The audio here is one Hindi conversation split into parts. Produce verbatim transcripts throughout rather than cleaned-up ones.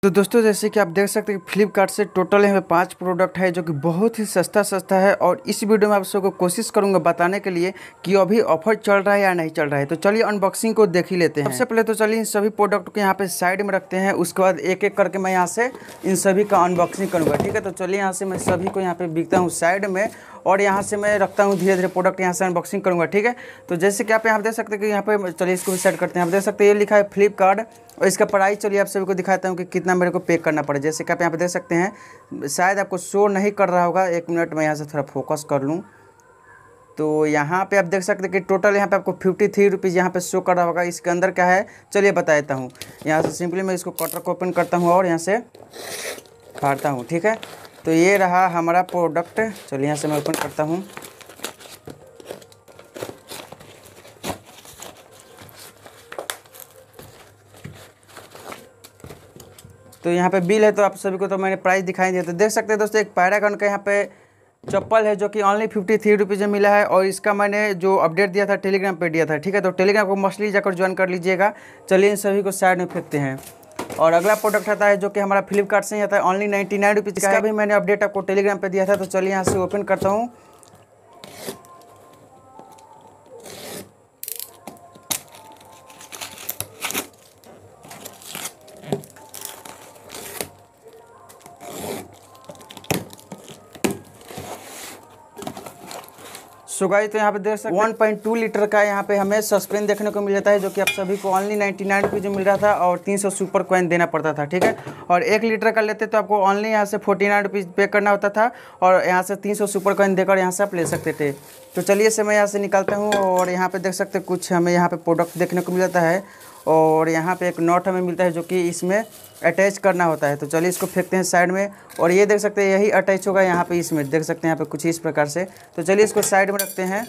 तो दोस्तों जैसे कि आप देख सकते हैं कि फ्लिपकार्ट से टोटल यहाँ पे पांच प्रोडक्ट है जो कि बहुत ही सस्ता सस्ता है। और इस वीडियो में आप सबको कोशिश करूंगा बताने के लिए कि अभी ऑफर चल रहा है या नहीं चल रहा है। तो चलिए अनबॉक्सिंग को देख ही लेते हैं। सबसे पहले तो चलिए इन सभी प्रोडक्ट को यहाँ पे साइड में रखते हैं, उसके बाद एक एक करके मैं यहाँ से इन सभी का अनबॉक्सिंग करूँगा। ठीक है, तो चलिए यहाँ से मैं सभी को यहाँ पे बिकता हूँ साइड में और यहाँ से मैं रखता हूँ धीरे धीरे प्रोडक्ट यहाँ से अनबॉक्सिंग करूँगा। ठीक है, तो जैसे कि आप यहाँ देख सकते हैं कि यहाँ पे चलिए इसको भी सेट करते हैं। आप देख सकते हैं ये लिखा है फ्लिपकार्ट और इसका प्राइस चलिए आप सभी को दिखाता हूँ कि कितना मेरे को पे करना पड़े। जैसे कि आप यहाँ पे देख सकते हैं, शायद आपको शो नहीं कर रहा होगा, एक मिनट में यहाँ से थोड़ा फोकस कर लूँ तो यहाँ पे आप देख सकते हैं कि टोटल यहाँ पे आपको फिफ्टी थ्री रुपीज़ यहाँ पे शो कर रहा होगा। इसके अंदर क्या है चलिए बता देता हूँ। यहाँ से सिंपली मैं इसको कटर को ओपन करता हूँ और यहाँ से फाड़ता हूँ। ठीक है, तो ये रहा हमारा प्रोडक्ट। चलिए यहाँ से मैं ओपन करता हूँ। तो यहाँ पे बिल है, तो आप सभी को तो मैंने प्राइस दिखाई दिया। तो देख सकते हैं दोस्तों एक पैरागॉन का यहाँ पे चप्पल है जो कि ओनली फिफ्टी थ्री रुपीज़ में मिला है। और इसका मैंने जो अपडेट दिया था टेलीग्राम पे दिया था। ठीक है, तो टेलीग्राम को मस्टली जाकर ज्वाइन कर लीजिएगा। चलिए इन सभी को साइड में फेंकते हैं। और अगला प्रोडक्ट आता है जो कि हमारा फ्लिपकार्ट से ही आता है, ओनली नाइन्टी नाइन रुपीज़ का है। भी मैंने अपडेट आपको टेलीग्राम पे दिया था। तो चलिए यहाँ से ओपन करता हूँ। सो गाइस तो यहाँ पे देख सकते हैं वन पॉइंट टू लीटर का यहाँ पे हमें सस्पेंस देखने को मिल जाता है जो कि आप सभी को ओनली नाइन्टी नाइन रुपीज़ मिल रहा था और तीन सौ सुपर कॉइन देना पड़ता था। ठीक है, और एक लीटर का लेते तो आपको ओनली यहाँ से फोर्टी नाइन रुपीज़ पे करना होता था और यहाँ से तीन सौ सुपर कॉइन देकर यहाँ से आप ले सकते थे। तो चलिए से मैं यहाँ से निकालता हूँ और यहाँ पर देख सकते कुछ हमें यहाँ पर प्रोडक्ट देखने को मिल जाता है और यहाँ पे एक नॉट हमें मिलता है जो कि इसमें अटैच करना होता है। तो चलिए इसको फेंकते हैं साइड में और ये देख सकते हैं यही अटैच होगा यहाँ पे, इसमें देख सकते हैं यहाँ पे कुछ इस प्रकार से। तो चलिए इसको साइड में रखते हैं।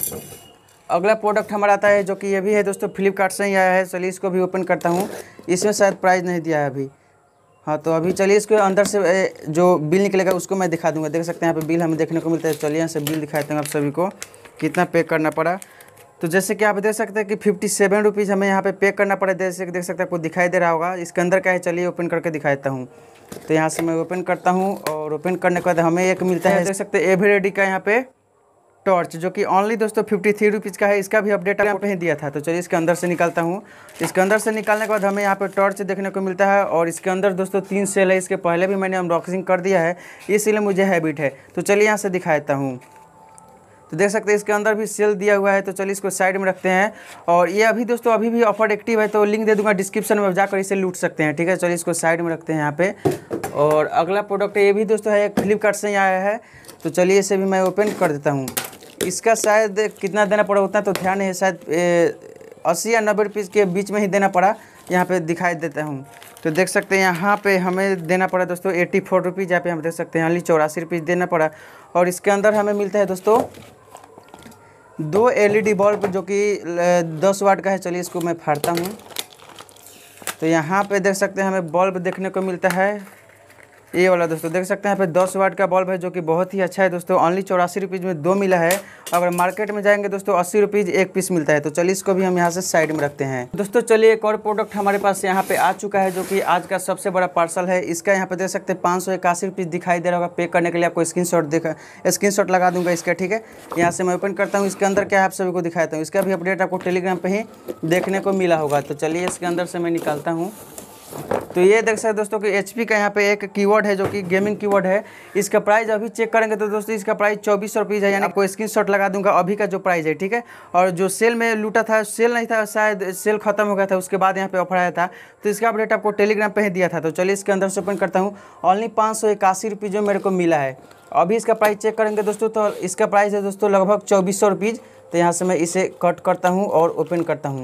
अगला प्रोडक्ट हमारा आता है जो कि ये भी है दोस्तों फ्लिपकार्ट से ही आया है। चलिए इसको भी ओपन करता हूँ। इसमें शायद प्राइस नहीं दिया है अभी। हाँ, तो अभी चलिए इसको अंदर से जो बिल निकलेगा उसको मैं दिखा दूँगा। देख सकते हैं यहाँ पर बिल हमें देखने को मिलता है। चलिए यहाँ से बिल दिखाते हैं आप सभी को कितना पे करना पड़ा। तो जैसे कि आप देख सकते हैं कि फिफ्टी सेवन रुपीज़ हमें यहाँ पे पे करना पड़ा। जैसे कि देख सकते हैं आपको दिखाई दे रहा होगा। इसके अंदर क्या है चलिए ओपन करके दिखा देता हूँ। तो यहाँ से मैं ओपन करता हूँ और ओपन करने के बाद हमें एक मिलता है, देख सकते हैं एवरेडी का यहाँ पे टॉर्च जो कि ओनली दोस्तों फिफ्टी थ्री रुपीज़ का है। इसका भी अपडेट आपको ही दिया था। तो चलिए इसके अंदर से निकालता हूँ। इसके अंदर से निकालने के बाद हमें यहाँ पे टॉर्च देखने को मिलता है और इसके अंदर दोस्तों तीन सेल है। इसके पहले भी मैंने अनबॉक्सिंग कर दिया है, इसीलिए मुझे हैबिट है। तो चलिए यहाँ से दिखा देता हूँ। तो देख सकते हैं इसके अंदर भी सेल दिया हुआ है। तो चलिए इसको साइड में रखते हैं और ये अभी दोस्तों अभी भी ऑफर एक्टिव है, तो लिंक दे दूंगा डिस्क्रिप्शन में, जाकर इसे लूट सकते हैं। ठीक है, चलिए इसको साइड में रखते हैं यहाँ पे। और अगला प्रोडक्ट ये भी दोस्तों है, फ्लिपकार्ट से ही आया है। तो चलिए इसे भी मैं ओपन कर देता हूँ। इसका शायद कितना देना पड़ा उतना तो ध्यान नहीं है, शायद अस्सी या नब्बे रुपीज़ के बीच में ही देना पड़ा। यहाँ पर दिखाई देता हूँ। तो देख सकते हैं यहाँ पे हमें देना पड़ा दोस्तों एट्टी फोर रुपीज़। यहाँ पे हम देख सकते हैं ओनली चौरासी रुपीज़ देना पड़ा। और इसके अंदर हमें मिलता है दोस्तों दो एलईडी बल्ब जो कि दस वाट का है। चलिए इसको मैं फाड़ता हूँ। तो यहाँ पे देख सकते हैं हमें बल्ब देखने को मिलता है, ये वाला दोस्तों देख सकते हैं यहाँ पे दस वाट का बल्ब है जो कि बहुत ही अच्छा है दोस्तों। ओनली चौरासी रुपीज़ में दो मिला है। अगर मार्केट में जाएंगे दोस्तों अस्सी रुपीज़ एक पीस मिलता है। तो चलिए इसको भी हम यहाँ से साइड में रखते हैं। दोस्तों चलिए एक और प्रोडक्ट हमारे पास यहाँ पे आ चुका है जो कि आज का सबसे बड़ा पार्सल है। इसका यहाँ पे देख सकते हैं पाँच सौ इक्यासी रुपीज़ दिखाई दे रहा होगा। पे करने के लिए आपको स्क्रीन शॉट दिखा स्क्रीन शॉट लगा दूंगा इसका। ठीक है, यहाँ से मैं ओपन करता हूँ। इसके अंदर क्या है आप सभी को दिखाता हूँ। इसका भी अपडेट आपको टेलीग्राम पर ही देखने को मिला होगा। तो चलिए इसके अंदर से मैं निकालता हूँ। तो ये देख सकते हैं दोस्तों कि एचपी का यहाँ पे एक कीवर्ड है जो कि गेमिंग कीवर्ड है। इसका प्राइस अभी चेक करेंगे तो दोस्तों इसका प्राइस चौबीस सौ रुपीज़ है, यानी आपको स्क्रीनशॉट लगा दूंगा अभी का जो प्राइस है। ठीक है, और जो सेल में लूटा था, सेल नहीं था, शायद सेल खत्म हो गया था, उसके बाद यहाँ पे ऑफर आया था। तो इसका अपडेट आपको टेलीग्राम पे ही दिया था। तो चलिए इसके अंदर से ओपन करता हूँ। ओनली पाँच सौ इक्यासी रुपीज़ जो मेरे को मिला है। अभी इसका प्राइस चेक करेंगे दोस्तों तो इसका प्राइस है दोस्तों लगभग चौबीस सौ रुपीज़। तो यहाँ से मैं इसे कट करता हूँ और ओपन करता हूँ।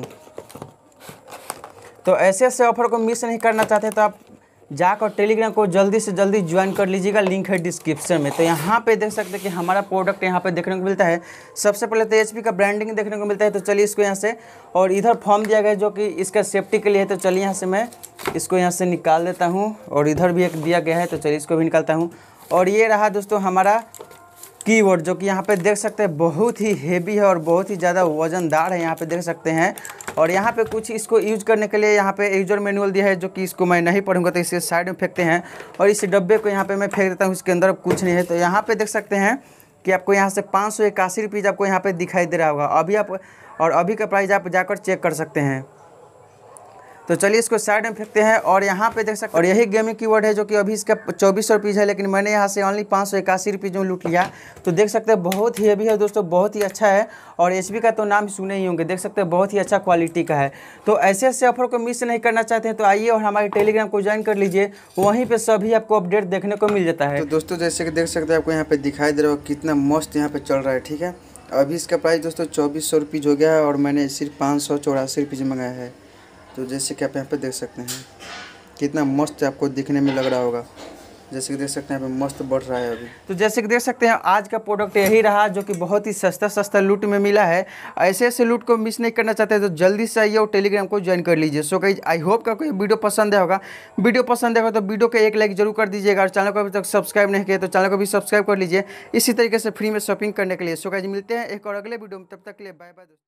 तो ऐसे ऐसे ऑफर को मिस नहीं करना चाहते तो आप जाकर टेलीग्राम को जल्दी से जल्दी ज्वाइन कर लीजिएगा, लिंक है डिस्क्रिप्शन में। तो यहाँ पे देख सकते हैं कि हमारा प्रोडक्ट यहाँ पे देखने को मिलता है। सबसे पहले तो एचपी का ब्रांडिंग देखने को मिलता है। तो चलिए इसको यहाँ से, और इधर फॉर्म दिया गया है जो कि इसका सेफ्टी के लिए है। तो चलिए यहाँ से मैं इसको यहाँ से निकाल देता हूँ और इधर भी एक दिया गया है। तो चलिए इसको भी निकालता हूँ। और ये रहा दोस्तों हमारा कीवर्ड जो कि यहाँ पे देख सकते हैं बहुत ही हेवी है और बहुत ही ज़्यादा वजनदार है, यहाँ पे देख सकते हैं। और यहाँ पे कुछ इसको यूज करने के लिए यहाँ पे यूजर मैनुअल दिया है, जो कि इसको मैं नहीं पढ़ूंगा तो इसे साइड में फेंकते हैं। और इस डब्बे को यहाँ पे मैं फेंक देता हूँ, इसके अंदर कुछ नहीं है। तो यहाँ पे देख सकते हैं कि आपको यहाँ से पाँच सौ इक्यासी रुपीज़ आपको यहाँ पे दिखाई दे रहा होगा अभी आप, और अभी का प्राइस आप जाकर चेक कर सकते हैं। तो चलिए इसको साइड में फेंकते हैं। और यहाँ पे देख सकते हैं, और यही गेमिंग कीवर्ड है जो कि अभी इसका चौबीस सौ रुपीज़ है, लेकिन मैंने यहाँ से ओनली पाँच सौ इक्यासी रुपीज़ में लूट लिया। तो देख सकते हैं बहुत ही हेवी है दोस्तों, बहुत ही अच्छा है। और एच पी का तो नाम सुने ही होंगे, देख सकते हैं बहुत ही अच्छा क्वालिटी का है। तो ऐसे ऐसे ऑफर को मिस नहीं करना चाहते हैं तो आइए और हमारे टेलीग्राम को ज्वाइन कर लीजिए, वहीं पर सभी आपको अपडेट देखने को मिल जाता है। तो दोस्तों जैसे कि देख सकते हैं आपको यहाँ पे दिखाई दे रहा हो कितना मस्त यहाँ पे चल रहा है, ठीक है। अभी इसका प्राइस दोस्तों चौबीस सौ रुपीज़ हो गया है और मैंने सिर्फ पाँच सौ चौरासी रुपीज़ मंगाया है। तो जैसे कि आप यहाँ पे देख सकते हैं कितना मस्त आपको दिखने में लग रहा होगा, जैसे कि देख सकते हैं यहाँ पे मस्त बढ़ रहा है अभी। तो जैसे कि देख सकते हैं आज का प्रोडक्ट यही रहा, जो कि बहुत ही सस्ता सस्ता लूट में मिला है। ऐसे ऐसे लूट को मिस नहीं करना चाहते तो जल्दी से आइए और टेलीग्राम को ज्वाइन कर लीजिए। सो गाइस आई होप का कोई वीडियो पसंद आया होगा। वीडियो पसंद आएगा तो वीडियो को एक लाइक जरूर कर दीजिएगा, और चैनल को अभी तक सब्सक्राइब नहीं किया तो चैनल को भी सब्सक्राइब कर लीजिए इसी तरीके से फ्री में शॉपिंग करने के लिए। सो गाइस मिलते हैं एक और अगले वीडियो में, तब तक के लिए बाय बाय।